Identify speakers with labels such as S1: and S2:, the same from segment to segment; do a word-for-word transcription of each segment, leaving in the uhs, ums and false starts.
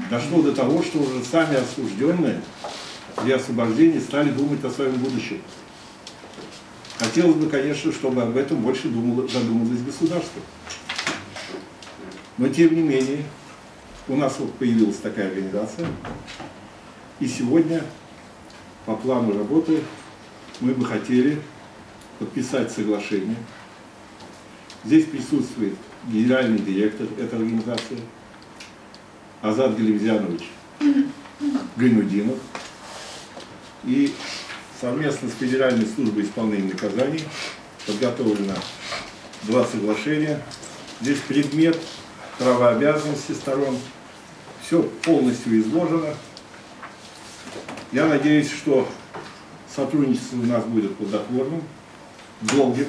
S1: дошло до того, что уже сами осужденные при освобождении стали думать о своем будущем. Хотелось бы, конечно, чтобы об этом больше думало, задумалось государство. Но, тем не менее, у нас вот появилась такая организация, и сегодня по плану работы мы бы хотели подписать соглашение. Здесь присутствует генеральный директор этой организации Азат Галимзянович Гайнудинов, и совместно с Федеральной службой исполнения наказаний подготовлено два соглашения. Здесь предмет, права и обязанности сторон, все полностью изложено. Я надеюсь, что сотрудничество у нас будет плодотворным, долгим.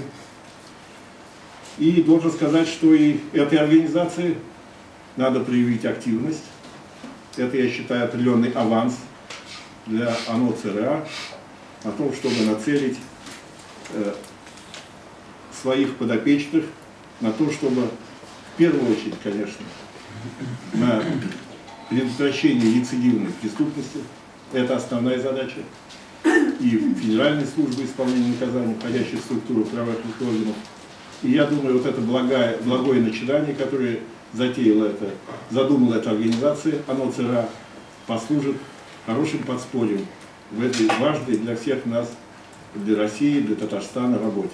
S1: И должен сказать, что и этой организации надо проявить активность. Это, я считаю, определенный аванс для ОНО ЦРА о том, чтобы нацелить э, своих подопечных на то, чтобы в первую очередь, конечно, на предотвращение рецидивной преступности. Это основная задача и Федеральной службы исполнения наказаний, входящей в структуру правоохранительных органов. И я думаю, вот это благое, благое начинание, которое затеяла это, задумала эта организация, ОНО ЦРА, послужит хорошим подспорьем в этой важной для всех нас, для России, для Татарстана работе.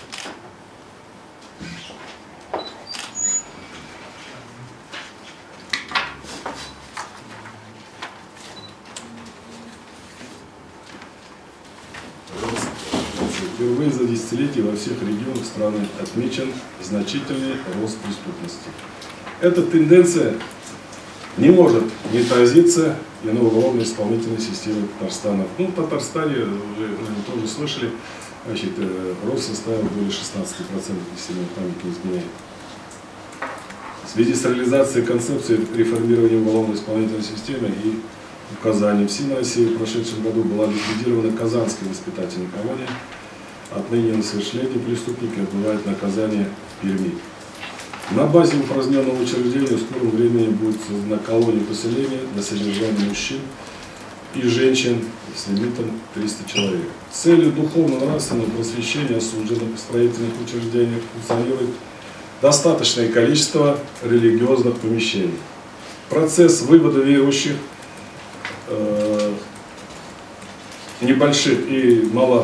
S2: Впервые за десятилетия во всех регионах страны отмечен значительный рост преступности. Эта тенденция не может не отразиться и на уголовной исполнительной системе Татарстана. Ну, в Татарстане, уже, наверное, тоже слышали, значит, рост составил более шестнадцати процентов, если мне память не изменяет. В связи с реализацией концепции реформирования уголовной исполнительной системы и указанием СИН России в прошедшем году была ликвидирована Казанская воспитательная колония. Отныне на совершение преступника отбывает наказание в Перми. На базе упраздненного учреждения в скором времени будет создана колония поселения для содержания мужчин и женщин с лимитом триста человек. С целью духовно-нравственного просвещения осужденных в строительных учреждениях функционирует достаточное количество религиозных помещений. Процесс вывода верующих э, небольших и мало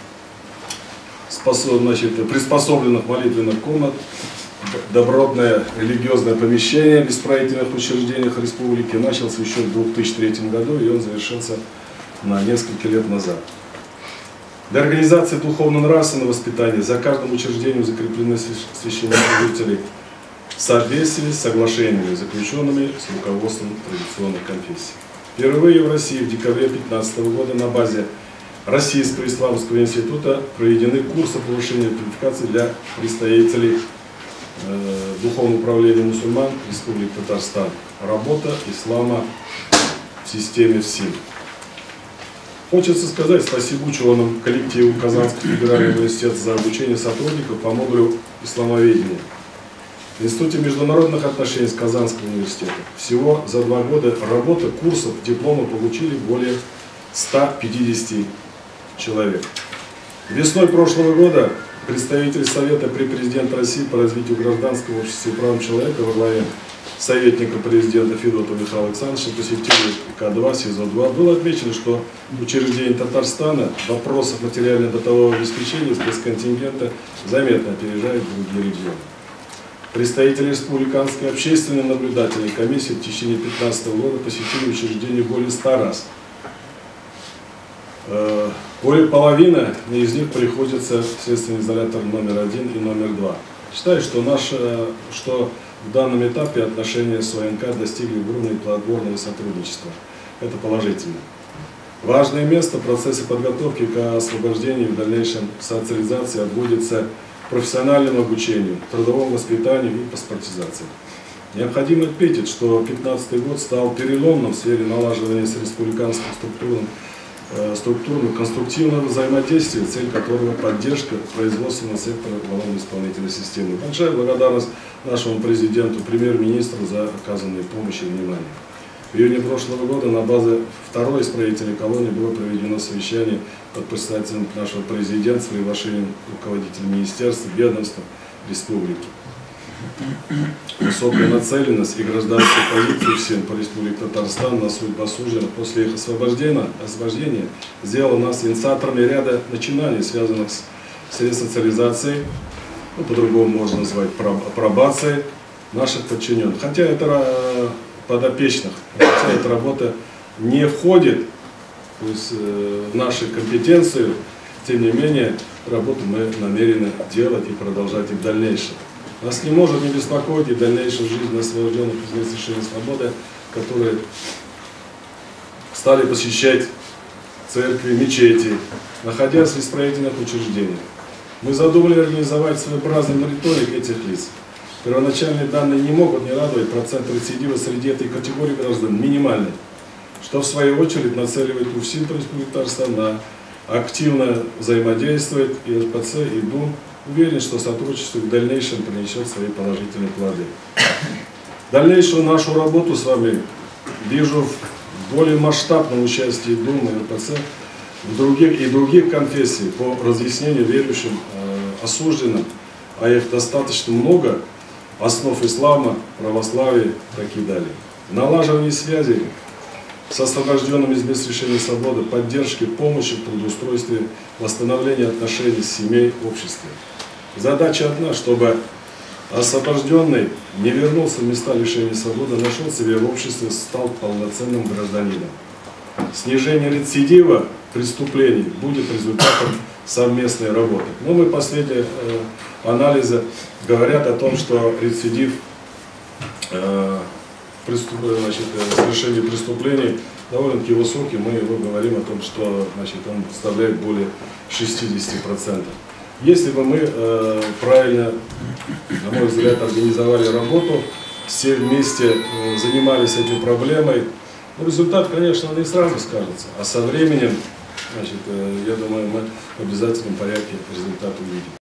S2: Значит, приспособленных молитвенных комнат, добротное религиозное помещение в исправительных учреждениях республики начался еще в две тысячи третьем году, и он завершился на несколько лет назад. Для организации духовно-нравственного воспитания за каждым учреждением закреплены священнослужители в соответствии с соглашениями, заключенными с руководством традиционных конфессий. Впервые в России в декабре две тысячи пятнадцатого года на базе Российского исламского института проведены курсы повышения квалификации для представителей э, Духовного управления мусульман Республики Татарстан. Работа ислама в системе СИН. Хочется сказать спасибо ученым коллективу Казанского федерального университета за обучение сотрудников по модулю исламоведения. В Институте международных отношений с Казанского университета всего за два года работы, курсов, диплома получили более ста пятидесяти человек. Весной прошлого года представитель Совета при президенте России по развитию гражданского общества и правам человека во главе советника президента Федотова Михаила Александровича посетили К два, СИЗО два. Было отмечено, что учреждения Татарстана в вопросах материально-бытового обеспечения спецконтингента заметно опережают другие регионы. Представители Республиканской общественной наблюдательной комиссии в течение две тысячи пятнадцатого года посетили учреждения более ста раз. Более половины из них приходится в следственный изолятор номер один и номер два. Считаю, что, наш, что в данном этапе отношения с ОНК достигли уровня плодотворного сотрудничества. Это положительно. Важное место в процессе подготовки к освобождению и в дальнейшем социализации отводится профессиональному обучению, трудовому воспитанию и паспортизации. Необходимо отметить, что две тысячи пятнадцатый год стал переломным в сфере налаживания с республиканским структурным структурно конструктивного взаимодействия, цель которого поддержка производственного сектора уголовно-исполнительной системы. Большая благодарность нашему президенту, премьер-министру за оказанную помощь и внимание. В июне прошлого года на базе второй исправительной колонии было проведено совещание под председателем нашего президента с приглашением руководителей министерств, ведомств республики. Высокая нацеленность и гражданскую позицию всем по республике Татарстан на судьбу осужденных после их освобождения, освобождения сделала нас инициаторами ряда начинаний, связанных с, с ресоциализацией, ну, по-другому можно назвать пробацией наших подчиненных. Хотя это подопечных, хотя эта работа не входит, то есть, в наши компетенции, тем не менее, работу мы намерены делать и продолжать и в дальнейшем. Нас не может не беспокоить и дальнейшая жизнь освобожденных из мест лишения свободы, которые стали посещать церкви, мечети, находясь в исправительных учреждениях. Мы задумали организовать своеобразный мониторинг этих лиц. Первоначальные данные не могут не радовать, процент рецидива среди этой категории граждан минимальный, что в свою очередь нацеливает УФСИН Республики Татарстан на активно взаимодействовать и эр пэ цэ, и ДУМ. Уверен, что сотрудничество в дальнейшем принесет свои положительные плоды. Дальнейшую нашу работу с вами вижу в более масштабном участии ДУМ и эр пэ цэ в других, и других конфессий по разъяснению верующим э, осужденным, а их достаточно много, основ ислама, православия, так и далее. Налаживание связей с освобожденными из мест лишения свободы, поддержки, помощи в трудоустройстве, восстановления отношений с семьей, обществом. Задача одна, чтобы освобожденный не вернулся в места лишения свободы, нашел себя в обществе, стал полноценным гражданином. Снижение рецидива преступлений будет результатом совместной работы. Но мы последние э, анализы говорят о том, что рецидив э, преступ, значит, совершения преступлений довольно-таки высокий. Мы его говорим о том, что, значит, он составляет более шестидесяти процентов. Если бы мы э, правильно, на мой взгляд, организовали работу, все вместе э, занимались этой проблемой, ну, результат, конечно, не сразу скажется, а со временем, значит, э, я думаю, мы в обязательном порядке результат увидим.